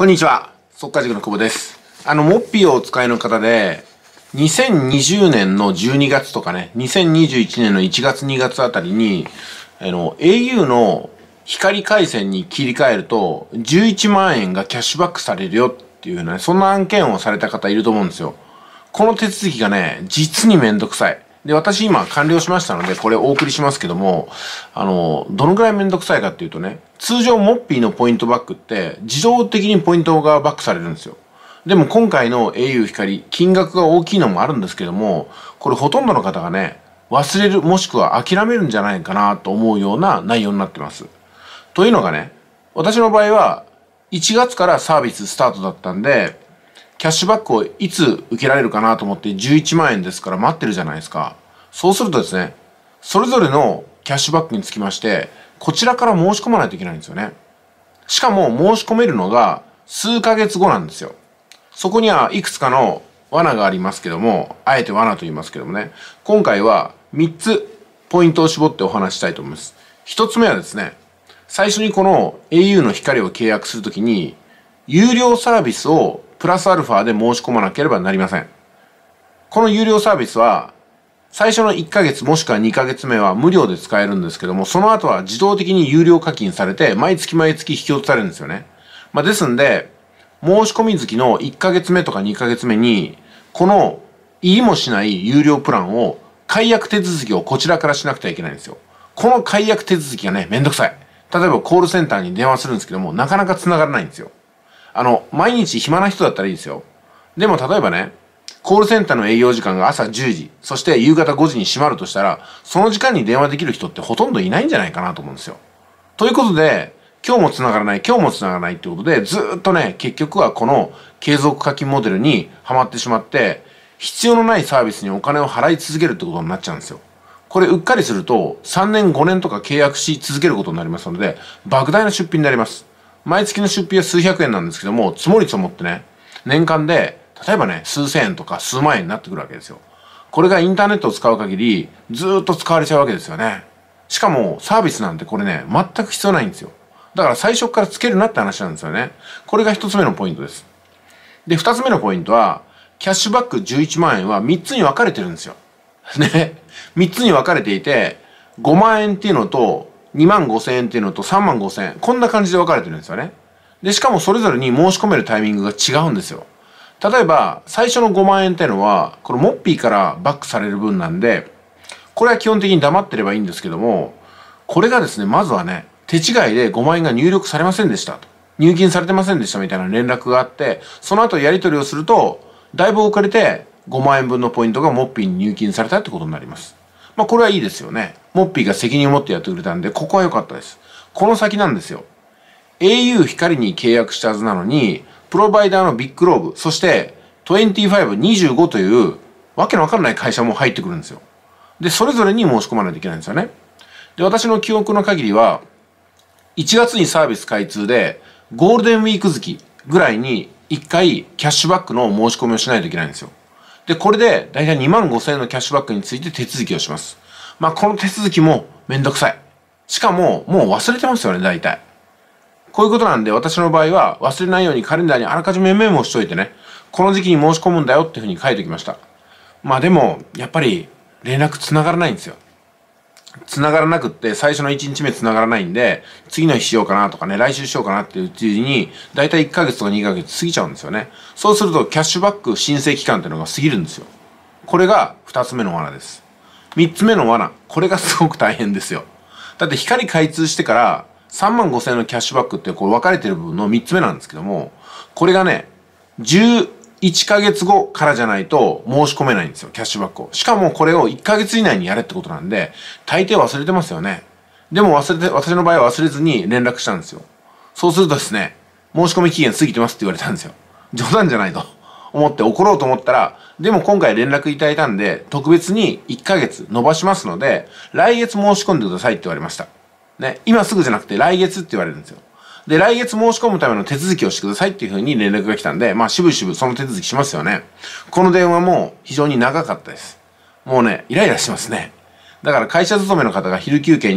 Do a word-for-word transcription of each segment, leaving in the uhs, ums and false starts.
こんにちは。速稼塾の久保です。あの、モッピーをお使いの方で、にせんにじゅうねんのじゅうにがつとかね、にせんにじゅういちねんのいちがつにがつあたりに、あの、au の光回線に切り替えると、じゅういちまんえんがキャッシュバックされるよっていうね、そんな案件をされた方いると思うんですよ。この手続きがね、実にめんどくさい。で、私今完了しましたので、これお送りしますけども、あの、どのぐらいめんどくさいかっていうとね、通常モッピーのポイントバックって、自動的にポイントがバックされるんですよ。でも今回の au 光、金額が大きいのもあるんですけども、これほとんどの方がね、忘れる、もしくは諦めるんじゃないかなと思うような内容になってます。というのがね、私の場合はいちがつからサービススタートだったんで、キャッシュバックをいつ受けられるかなと思ってじゅういちまんえんですから待ってるじゃないですか。そうするとですね、それぞれのキャッシュバックにつきまして、こちらから申し込まないといけないんですよね。しかも申し込めるのが数ヶ月後なんですよ。そこにはいくつかの罠がありますけども、あえて罠と言いますけどもね、今回はみっつポイントを絞ってお話したいと思います。ひとつめはですね、最初にこの au の光を契約するときに、有料サービスをプラスアルファで申し込まなければなりません。この有料サービスは、最初のいっかげつもしくはにかげつめは無料で使えるんですけども、その後は自動的に有料課金されて、毎月毎月引き落とされるんですよね。まあ、ですんで、申し込み月のいっかげつめとかにかげつめに、この言いもしない有料プランを解約手続きをこちらからしなくてはいけないんですよ。この解約手続きがね、めんどくさい。例えばコールセンターに電話するんですけども、なかなか繋がらないんですよ。あの、毎日暇な人だったらいいですよ。でも例えばね、コールセンターの営業時間が朝じゅうじ、そして夕方ごじに閉まるとしたら、その時間に電話できる人ってほとんどいないんじゃないかなと思うんですよ。ということで、今日も繋がらない、今日も繋がらないってことで、ずーっとね、結局はこの継続課金モデルにはまってしまって、必要のないサービスにお金を払い続けるってことになっちゃうんですよ。これうっかりすると、さんねんごねんとか契約し続けることになりますので、莫大な出費になります。毎月の出費は数百円なんですけども、積もり積もってね、年間で、例えばね、数千円とか数万円になってくるわけですよ。これがインターネットを使う限り、ずーっと使われちゃうわけですよね。しかも、サービスなんてこれね、全く必要ないんですよ。だから最初からつけるなって話なんですよね。これが一つ目のポイントです。で、二つ目のポイントは、キャッシュバックじゅういちまんえんはみっつに分かれてるんですよ。ね。みっつに分かれていて、ごまんえんっていうのと、にまんごせんえんっていうのとさんまんごせんえん。こんな感じで分かれてるんですよね。で、しかもそれぞれに申し込めるタイミングが違うんですよ。例えば、最初のごまんえんっていうのは、これモッピーからバックされる分なんで、これは基本的に黙ってればいいんですけども、これがですね、まずはね、手違いでごまんえんが入力されませんでしたと。入金されてませんでしたみたいな連絡があって、その後やり取りをすると、だいぶ遅れてごまんえんぶんのポイントがモッピーに入金されたってことになります。まあこれはいいですよね。モッピーが責任を持ってやってくれたんで、ここは良かったです。この先なんですよ。au 光に契約したはずなのに、プロバイダーのビッグローブ、そしてにじゅうご、にじゅうごというわけのわからない会社も入ってくるんですよ。で、それぞれに申し込まないといけないんですよね。で、私の記憶の限りは、いちがつにサービス開通で、ゴールデンウィーク月ぐらいにいっかいキャッシュバックの申し込みをしないといけないんですよ。で、これでだいたいにまんごせんえんのキャッシュバックについて手続きをします。まあ、この手続きもめんどくさい。しかも、もう忘れてますよね、大体。こういうことなんで、私の場合は忘れないようにカレンダーにあらかじめメモをしといてね、この時期に申し込むんだよっていうふうに書いておきました。まあでも、やっぱり連絡繋がらないんですよ。繋がらなくって、最初のいちにちめ繋がらないんで、次の日しようかなとかね、来週しようかなっていううちに、だいたいいっかげつとかにかげつ過ぎちゃうんですよね。そうすると、キャッシュバック申請期間っていうのが過ぎるんですよ。これがふたつめの罠です。みっつめの罠。これがすごく大変ですよ。だって光開通してからさんまんごせんえんのキャッシュバックってこれ分かれてる部分のみっつめなんですけども、これがね、じゅういっかげつごからじゃないと申し込めないんですよ、キャッシュバックを。しかもこれをいっかげつ以内にやれってことなんで、大抵忘れてますよね。でも忘れて、私の場合は忘れずに連絡したんですよ。そうするとですね、申し込み期限過ぎてますって言われたんですよ。冗談じゃないと思って怒ろうと思ったら、でも今回連絡いただいたんで、特別にいっかげつ延ばしますので、来月申し込んでくださいって言われました。ね、今すぐじゃなくて来月って言われるんですよ。で、来月申し込むための手続きをしてくださいっていうふうに連絡が来たんで、まあ、しぶしぶその手続きしますよね。この電話も非常に長かったです。もうね、イライラしますね。だから会社勤めの方が昼休憩に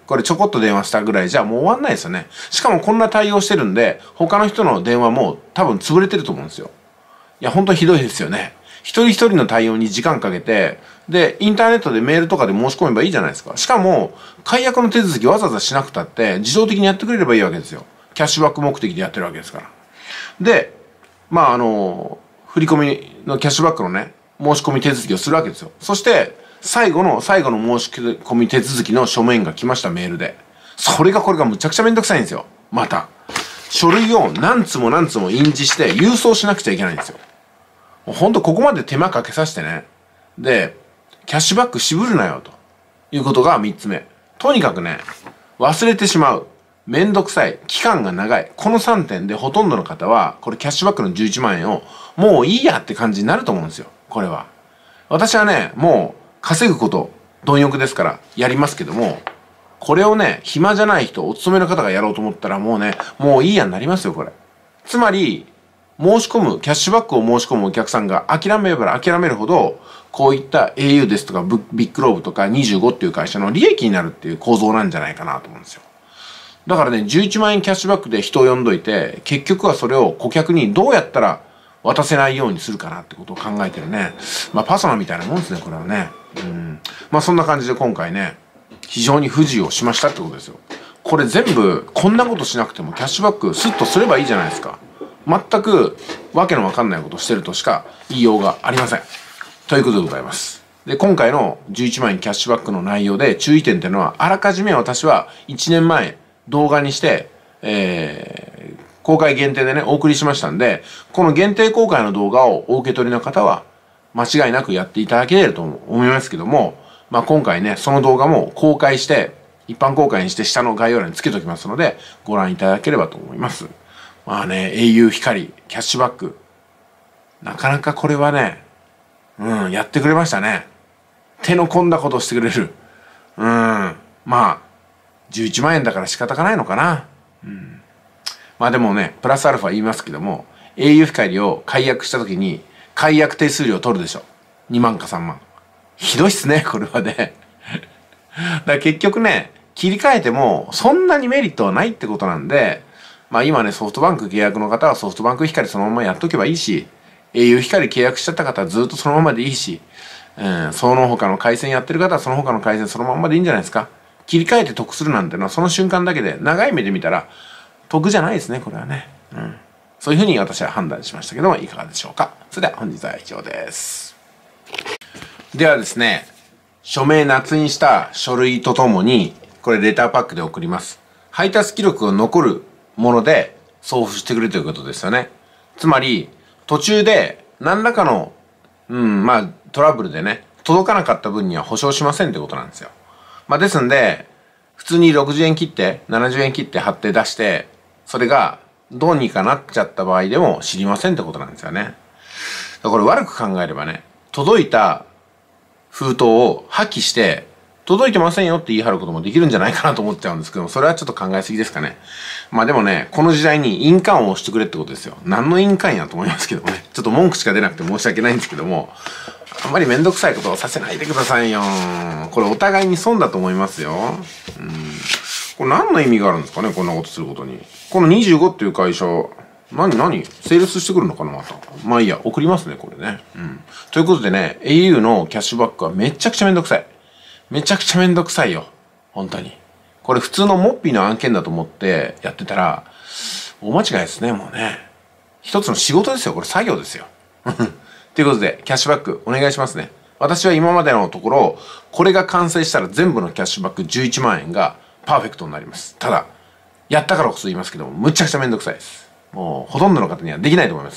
これちょこっと電話したぐらいじゃもう終わんないですよね。しかもこんな対応してるんで、他の人の電話も多分潰れてると思うんですよ。いや、ほんとひどいですよね。一人一人の対応に時間かけて、で、インターネットでメールとかで申し込めばいいじゃないですか。しかも、解約の手続きわざわざしなくたって、自動的にやってくれればいいわけですよ。キャッシュバック目的でやってるわけですから。で、まあ、あの、振り込みのキャッシュバックのね、申し込み手続きをするわけですよ。そして、最後の、最後の申し込み手続きの書面が来ました、メールで。それがこれがむちゃくちゃめんどくさいんですよ。また。書類を何つも何つも印字して郵送しなくちゃいけないんですよ。ほんとここまで手間かけさせてね。で、キャッシュバック渋るなよということがみっつめ。とにかくね、忘れてしまう。めんどくさい。期間が長い。このさんてんでほとんどの方は、これキャッシュバックのじゅういちまんえんをもういいやって感じになると思うんですよ。これは。私はね、もう稼ぐこと、貪欲ですからやりますけども、これをね、暇じゃない人、お勤めの方がやろうと思ったらもうね、もういいやになりますよ、これ。つまり、申し込む、キャッシュバックを申し込むお客さんが諦めれば諦めるほど、こういった エーユー ですとかビッグローブとかにじゅうごっていう会社の利益になるっていう構造なんじゃないかなと思うんですよ。だからね、じゅういちまんえんキャッシュバックで人を呼んどいて、結局はそれを顧客にどうやったら渡せないようにするかなってことを考えてるね。まあパーソナみたいなもんですね、これはね。うん。まあそんな感じで今回ね、非常に不自由をしましたってことですよ。これ全部、こんなことしなくてもキャッシュバックスッとすればいいじゃないですか。全くわけのわかんないことをしてるとしか言いようがありません。ということでございます。で、今回のじゅういちまんえんキャッシュバックの内容で注意点っていうのは、あらかじめ私はいちねんまえ動画にして、えー、公開限定でね、お送りしましたんで、この限定公開の動画をお受け取りの方は、間違いなくやっていただけれると思いますけども、まあ今回ね、その動画も公開して、一般公開にして下の概要欄につけておきますので、ご覧いただければと思います。まあね、au 光、キャッシュバック。なかなかこれはね、うん、やってくれましたね。手の込んだことをしてくれる。うん、まあ、じゅういちまんえんだから仕方がないのかな。うん、まあでもね、プラスアルファ言いますけども、au 光を解約した時に、解約手数料取るでしょ。にまんかさんまん。ひどいっすね、これはね。だから結局ね、切り替えても、そんなにメリットはないってことなんで、まあ今ね、ソフトバンク契約の方はソフトバンク光そのままやっとけばいいし、au 光契約しちゃった方はずっとそのままでいいし、うん、その他の回線やってる方はその他の回線そのままでいいんじゃないですか。切り替えて得するなんてのはその瞬間だけで、長い目で見たら得じゃないですね、これはね。うん。そういうふうに私は判断しましたけども、いかがでしょうか。それでは本日は以上です。ではですね、署名捺印した書類とともに、これレターパックで送ります。配達記録が残るもので送付してくれということですよね。つまり、途中で何らかの、うん、まあトラブルでね、届かなかった分には保証しませんってことなんですよ。まあですんで、普通にろくじゅうえん切って、ななじゅうえん切って貼って出して、それがどうにかなっちゃった場合でも知りませんってことなんですよね。だからこれ悪く考えればね、届いた封筒を破棄して、届いてませんよって言い張ることもできるんじゃないかなと思っちゃうんですけども、それはちょっと考えすぎですかね。まあでもね、この時代に印鑑を押してくれってことですよ。何の印鑑やと思いますけどもね。ちょっと文句しか出なくて申し訳ないんですけども、あんまりめんどくさいことをさせないでくださいよ。これお互いに損だと思いますよ。うん。これ何の意味があるんですかね、こんなことすることに。このにじゅうごっていう会社、何何セールスしてくるのかなまた。まあいいや、送りますね、これね。うん。ということでね、au のキャッシュバックはめちゃくちゃめんどくさい。めちゃくちゃめんどくさいよ。本当に。これ普通のモッピーの案件だと思ってやってたら、大間違いですね、もうね。一つの仕事ですよ、これ作業ですよ。ということで、キャッシュバックお願いしますね。私は今までのところ、これが完成したら全部のキャッシュバックじゅういちまんえんがパーフェクトになります。ただ、やったからこそ言いますけども、むちゃくちゃめんどくさいです。もう、ほとんどの方にはできないと思います。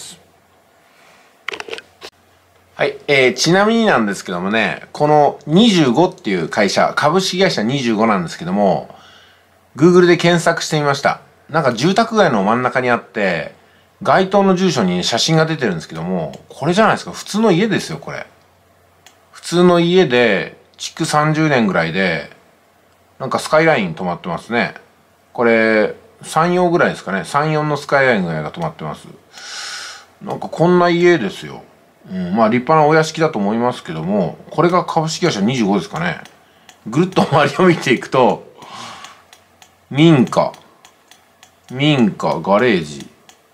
はい、えー、ちなみになんですけどもね、このにじゅうごっていう会社、株式会社にじゅうごなんですけども、Google で検索してみました。なんか住宅街の真ん中にあって、街灯の住所に写真が出てるんですけども、これじゃないですか。普通の家ですよ、これ。普通の家で、築さんじゅうねんぐらいで、なんかスカイライン止まってますね。これ、さんよんぐらいですかね。さんよんのスカイラインぐらいが止まってます。なんかこんな家ですよ。うん、まあ立派なお屋敷だと思いますけども、これが株式会社にじゅうごですかね。ぐるっと周りを見ていくと、 民家、民家、ガレージ。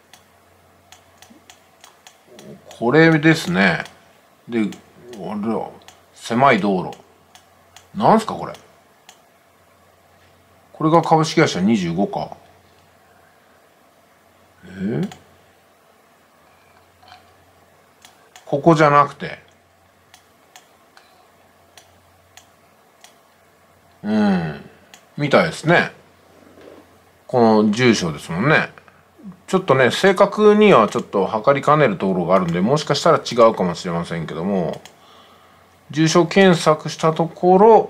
これですね。で、あれだ、狭い道路。なんすかこれ。これが株式会社にじゅうごか。えー、ここじゃなくて。うん。みたいですね。この住所ですもんね。ちょっとね、正確にはちょっと測りかねるところがあるんで、もしかしたら違うかもしれませんけども、住所検索したところ、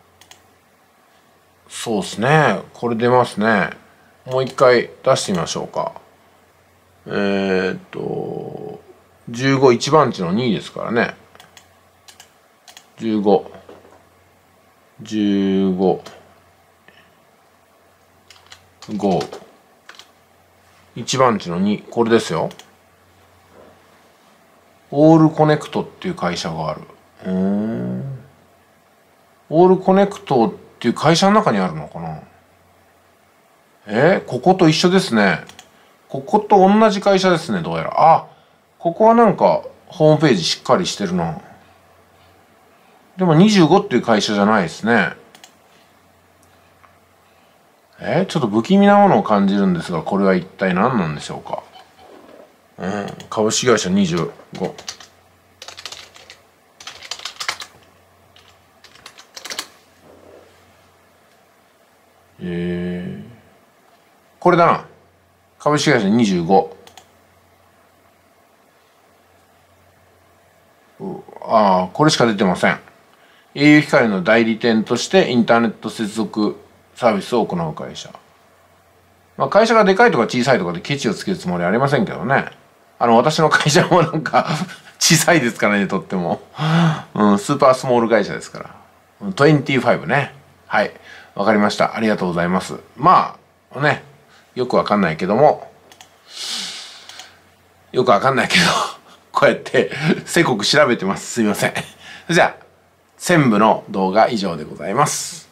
そうですね。これ出ますね。もう一回出してみましょうか。えー、っと、じゅうご、一番地のにですからね。じゅうご、じゅうご、ご、一番地のに、これですよ。オールコネクトっていう会社がある。うーん。オールコネクトっていう会社の中にあるのかな。えー、ここと一緒ですね。ここと同じ会社ですね、どうやら。あ、ここはなんかホームページしっかりしてるな。でもにじゅうごっていう会社じゃないですね。えー、ちょっと不気味なものを感じるんですが、これは一体何なんでしょうか。うん、株式会社にじゅうご。えー、これだな。株式会社にじゅうご。ああ、これしか出てません。au 光の代理店としてインターネット接続サービスを行う会社。まあ、会社がでかいとか小さいとかでケチをつけるつもりはありませんけどね。あの、私の会社もなんか小さいですからね、とっても。うん、スーパースモール会社ですから。にじゅうごね。はい。わかりました。ありがとうございます。まあ、ね、よくわかんないけども、よくわかんないけど、こうやってせこく調べてます。すみません。じゃあ、専務の動画以上でございます。